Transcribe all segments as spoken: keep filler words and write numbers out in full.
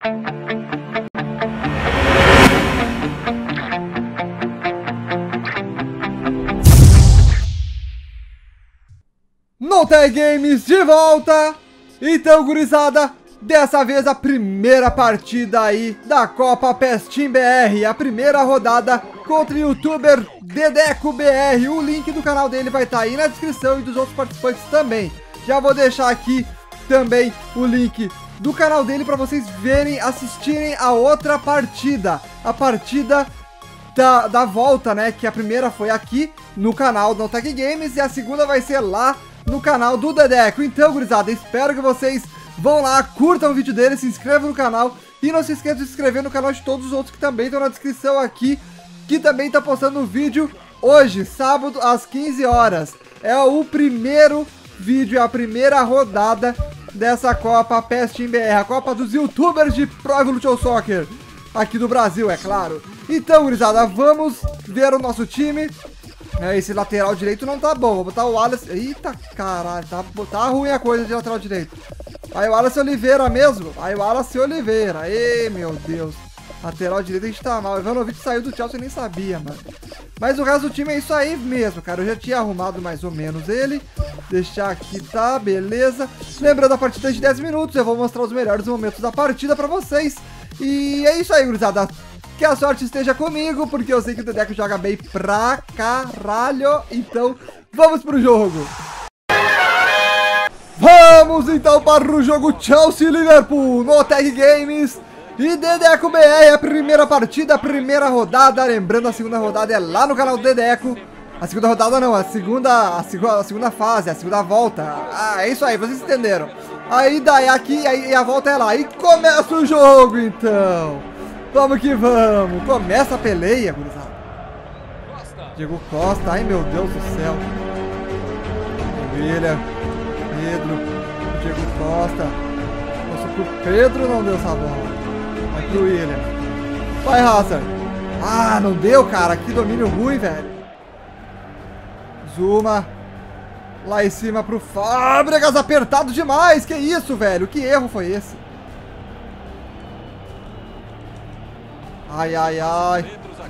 NoTag Games de volta! Então, gurizada, dessa vez a primeira partida aí da Copa PES Team B R, a primeira rodada contra o youtuber Dedeco B R. O link do canal dele vai estar aí na descrição e dos outros participantes também. Já vou deixar aqui também o link do canal dele para vocês verem, assistirem a outra partida, a partida da, da volta, né? Que a primeira foi aqui no canal do NoTag Games e a segunda vai ser lá no canal do Dedeco. Então, gurizada, espero que vocês vão lá, curtam o vídeo dele, se inscrevam no canal e não se esqueçam de se inscrever no canal de todos os outros que também estão na descrição aqui, que também tá postando um vídeo hoje, sábado, às quinze horas. É o primeiro vídeo, é a primeira rodada dessa Copa PES Team B R, a Copa dos youtubers de Pro Evolution Soccer, aqui do Brasil, é claro. Então, gurizada, vamos ver o nosso time. É, esse lateral direito não tá bom. Vou botar o Wallace. Eita, caralho. Tá, tá ruim a coisa de lateral direito. Aí o Wallace Oliveira mesmo. Aí o Wallace Oliveira. Ei, meu Deus. Lateral direito a gente tá mal. O Ivanovic saiu do Chelsea, eu nem sabia, mano. Mas o resto do time é isso aí mesmo, cara. Eu já tinha arrumado mais ou menos ele. Deixar aqui, tá? Beleza. Lembrando a partida de dez minutos. Eu vou mostrar os melhores momentos da partida pra vocês. E é isso aí, gurizada. Que a sorte esteja comigo, porque eu sei que o Dedeco joga bem pra caralho. Então, vamos pro jogo. Vamos então para o jogo Chelsea-Liverpool, NoTag Games e Dedeco B R. A primeira partida, a primeira rodada. Lembrando, a segunda rodada é lá no canal do Dedeco. A segunda rodada não, a segunda, a segunda, a segunda fase, a segunda volta. Ah, é isso aí, vocês entenderam. Aí daí aqui e a volta é lá. E começa o jogo então. Vamos que vamos. Começa a peleia, gurizada. Diego Costa. Ai, meu Deus do céu. William. Pedro. Diego Costa. Passou pro Pedro, não deu essa bola. Vai pro William. Vai, Hazard. Ah, não deu, cara. Que domínio ruim, velho. Zuma. Lá em cima pro Fábregas. Apertado demais. Que isso, velho? Que erro foi esse? Ai, ai, ai.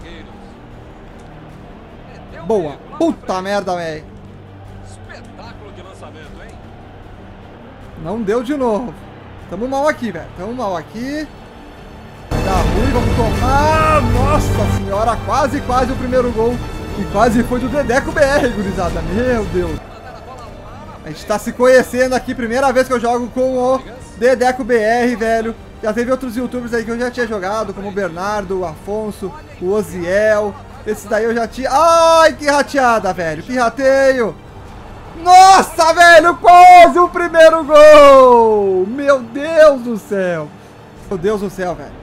Boa. Puta merda, velho. Não deu de novo. Tamo mal aqui, velho. Tamo mal aqui. Vai dar ruim, vamos tomar. Nossa senhora, quase, quase o primeiro gol. E quase foi do Dedeco B R, gurizada. Meu Deus. A gente tá se conhecendo aqui. Primeira vez que eu jogo com o Dedeco B R, velho. Já teve outros youtubers aí que eu já tinha jogado, como o Bernardo, o Afonso, o Oziel. Esse daí eu já tinha... Ai, que rateada, velho. Que rateio. Nossa, velho, quase o primeiro gol. Meu Deus do céu. Meu Deus do céu, velho.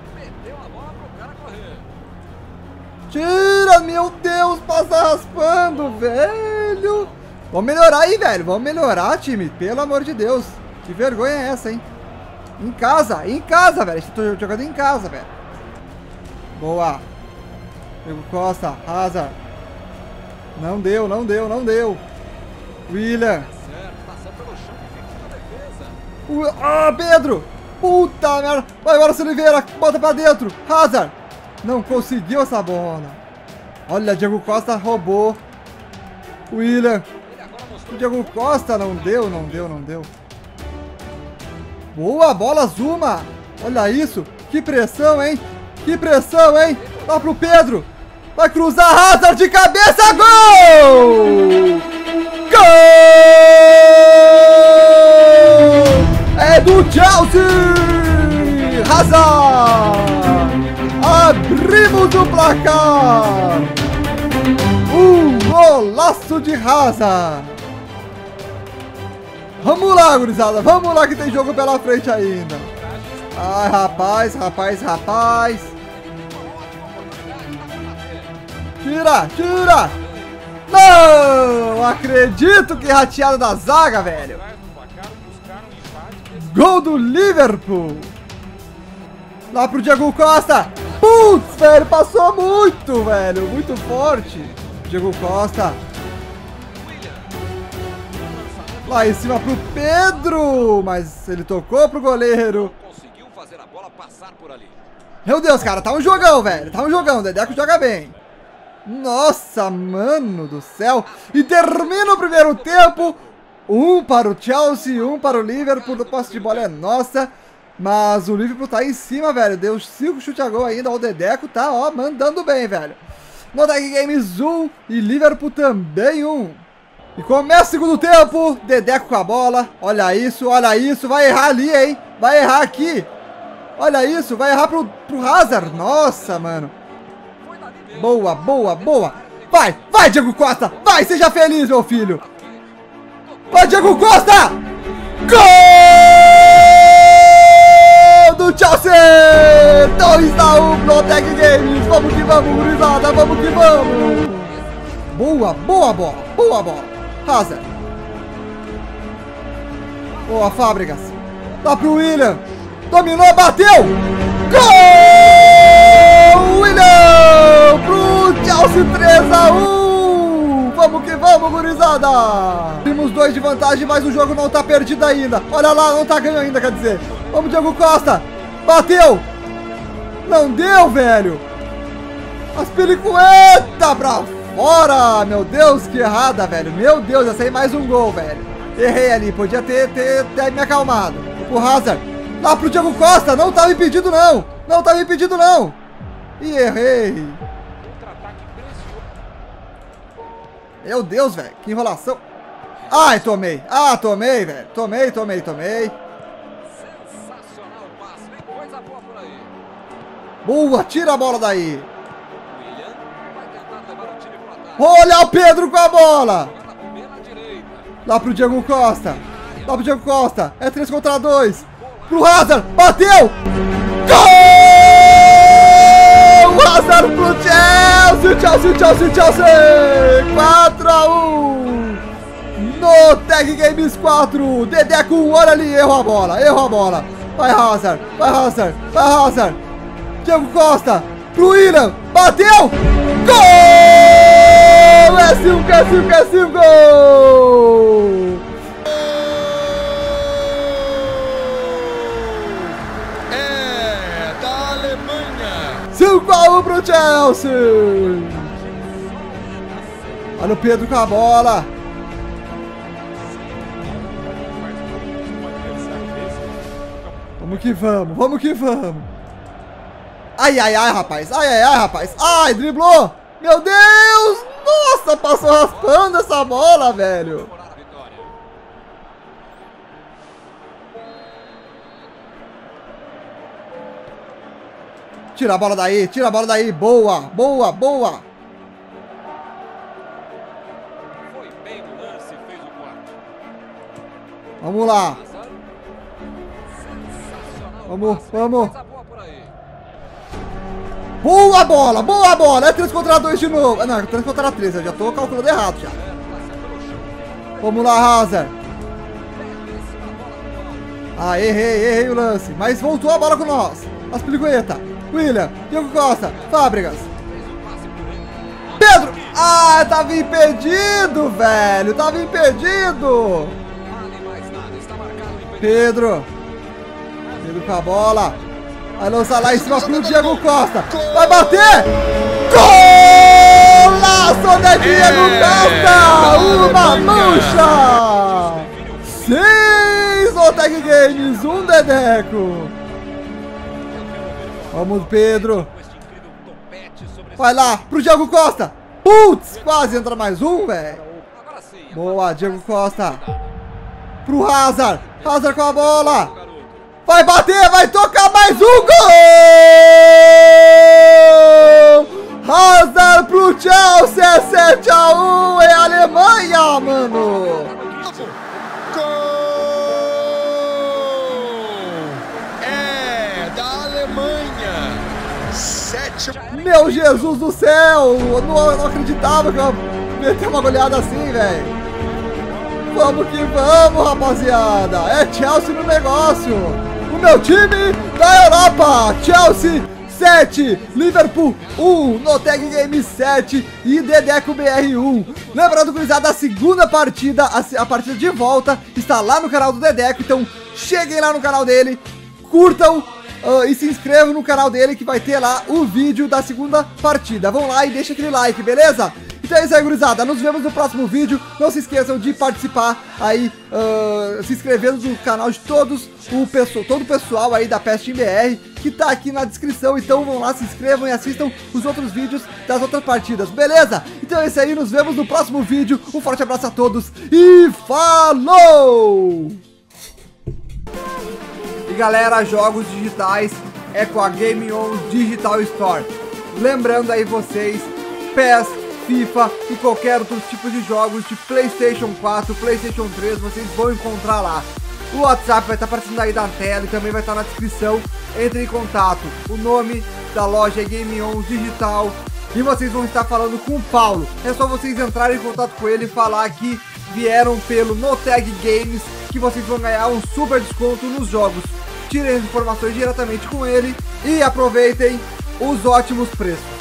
Tira, meu Deus, passa raspando, velho. Vamos melhorar aí, velho. Vamos melhorar, time. Pelo amor de Deus. Que vergonha é essa, hein? Em casa, em casa, velho. Estou jogando em casa, velho. Boa. Diego Costa, Hazard. Não deu, não deu, não deu. William. Ah, Pedro. Puta merda. Vai, agora, Oliveira. Bota pra dentro. Hazard. Não conseguiu essa bola. Olha, Diego Costa roubou. William. O Diego Costa não deu, não deu, não deu. Boa, bola Zuma. Olha isso. Que pressão, hein? Que pressão, hein? Lá pro Pedro. Vai cruzar, Hazard de cabeça. Gol! Gol! É do Chelsea! Hazard! Abrimos o placar! Um golaço de Hazard! Vamos lá, gurizada, vamos lá que tem jogo pela frente ainda. Ai, rapaz, rapaz, rapaz. Tira, tira. Não acredito, que rateada da zaga, velho. Gol do Liverpool. Lá pro Diego Costa. Putz, velho, passou muito, velho, muito forte. Diego Costa. Lá em cima pro Pedro, mas ele tocou pro goleiro. Meu Deus, cara, tá um jogão, velho. Tá um jogão, o Dedeco joga bem. Nossa, mano do céu. E termina o primeiro tempo. Um para o Chelsea, um para o Liverpool. A posse de bola é nossa. Mas o Liverpool tá em cima, velho. Deu cinco chutes a gol ainda. O Dedeco tá, ó, mandando bem, velho. No Tag Games um e Liverpool também um. E começa o segundo tempo. Dedeco com a bola. Olha isso, olha isso. Vai errar ali, hein? Vai errar aqui. Olha isso, vai errar pro, pro Hazard. Nossa, mano. Boa, boa, boa. Vai, vai, Diego Costa. Vai, seja feliz, meu filho. Vai, Diego Costa. Gol do Chelsea. dois a um no Tag Games. Vamos que vamos, gurizada. Vamos que vamos. Boa, boa bola. Boa bola. Hazard. Boa, Fábricas. Dá pro William. Dominou, bateu! Gol! William! Pro Chelsea três a um! Vamos que vamos, gurizada! Temos dois de vantagem, mas o jogo não tá perdido ainda. Olha lá, não tá ganho ainda, quer dizer. Vamos, Diego Costa! Bateu! Não deu, velho! As pelicueta pra fora! Meu Deus, que errada, velho! Meu Deus, ia sair mais um gol, velho! Errei ali, podia ter, ter, ter me acalmado. O Hazard. Lá pro Diego Costa, não tava impedido não, não tava impedido não. E errei. Meu Deus, velho, que enrolação. Ai, tomei, ah, tomei, velho, tomei, tomei, tomei. Boa, tira a bola daí. Olha o Pedro com a bola. Lá pro Diego Costa, lá pro Diego Costa, é três contra dois. Pro Hazard, bateu! Gol! Hazard pro Chelsea, Chelsea, Chelsea, Chelsea! quatro a um! No Tag Games quatro, Dedeco um, olha ali, errou a bola, errou a bola. Vai Hazard, vai Hazard, vai Hazard. Diego Costa, pro William, bateu! Gol! É cinco, é cinco, é cinco! cinco a um pro Chelsea. Olha o Pedro com a bola. Vamos que vamos, vamos que vamos. Ai, ai, ai, rapaz. Ai, ai, ai, rapaz. Ai, driblou. Meu Deus. Nossa, passou raspando essa bola, velho. Tira a bola daí, tira a bola daí. Boa, boa, boa. Foi bem no lance, fez o quarto. Vamos lá. Vamos, vamos. Boa bola, boa bola. É três contra dois de novo. Não, é três contra três. Eu já tô calculando errado já. Vamos lá, Hazard. Ah, errei, errei o lance. Mas voltou a bola com nós. As pelicueta. William, Diego Costa, Fábricas. Pedro! Ah, tava impedido, velho. Tava impedido. Pedro. Pedro com a bola. Vai lançar lá em cima pro Diego Costa. Vai bater! Golaço de Diego Costa! Uma mancha! Seis no Tag Games, um Dedeco. Vamos, Pedro. Vai lá, pro Diego Costa. Putz, quase entra mais um, velho. Boa, Diego Costa. Pro Hazard. Hazard com a bola. Vai bater, vai tocar mais um gol. Hazard pro Chelsea, sete a um. É a Alemanha, mano. Meu Jesus do céu! Eu não, eu não acreditava que eu ia meter uma goleada assim, velho. Vamos que vamos, rapaziada. É Chelsea no negócio. O meu time da Europa. Chelsea sete, Liverpool um, no Tag Games sete e Dedeco B R um. Lembrando, gurizada, a segunda partida, a, a partida de volta, está lá no canal do Dedeco. Então cheguem lá no canal dele, curtam, uh, e se inscrevam no canal dele que vai ter lá o vídeo da segunda partida. Vão lá e deixa aquele like, beleza? Então é isso aí, gurizada. Nos vemos no próximo vídeo. Não se esqueçam de participar aí, uh, se inscrevendo no canal de todos o pessoal, todo o pessoal aí da P E S Team B R, que tá aqui na descrição. Então vão lá, se inscrevam e assistam os outros vídeos das outras partidas, beleza? Então é isso aí, nos vemos no próximo vídeo. Um forte abraço a todos e falou! E galera, jogos digitais é com a Game On Digital Store. Lembrando aí vocês, P E S, FIFA e qualquer outro tipo de jogos de PlayStation quatro, PlayStation três, vocês vão encontrar lá. O WhatsApp vai estar aparecendo aí na tela e também vai estar na descrição. Entre em contato. O nome da loja é Game On Digital e vocês vão estar falando com o Paulo. É só vocês entrarem em contato com ele e falar que vieram pelo NoTag Games, que vocês vão ganhar um super desconto nos jogos. Tirem as informações diretamente com ele e aproveitem os ótimos preços.